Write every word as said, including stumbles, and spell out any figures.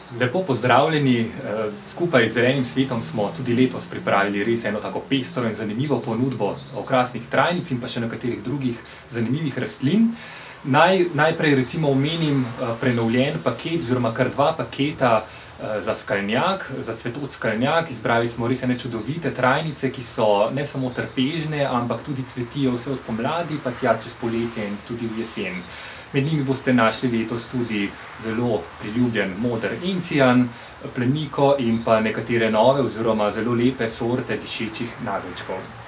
Lepo pozdravljeni, skupaj z Zelenim svetom smo tudi letos pripravili res eno tako pestro in zanimivo ponudbo okrasnih trajnic in pa še nekaterih drugih zanimivih rastlin. Naj, najprej recimo omenim prenovljen paket oziroma kar dva paketa za skalnjak, za cvetoč skalnjak. Izbrali smo res ene čudovite trajnice, ki so ne samo trpežne, ampak tudi cvetijo vse od pomladi pa tja čez poletje in tudi v jesen. Med njimi boste našli letos tudi zelo priljubljen moder encijan, plemiko in pa nekatere nove oziroma zelo lepe sorte dišečih nageljčkov.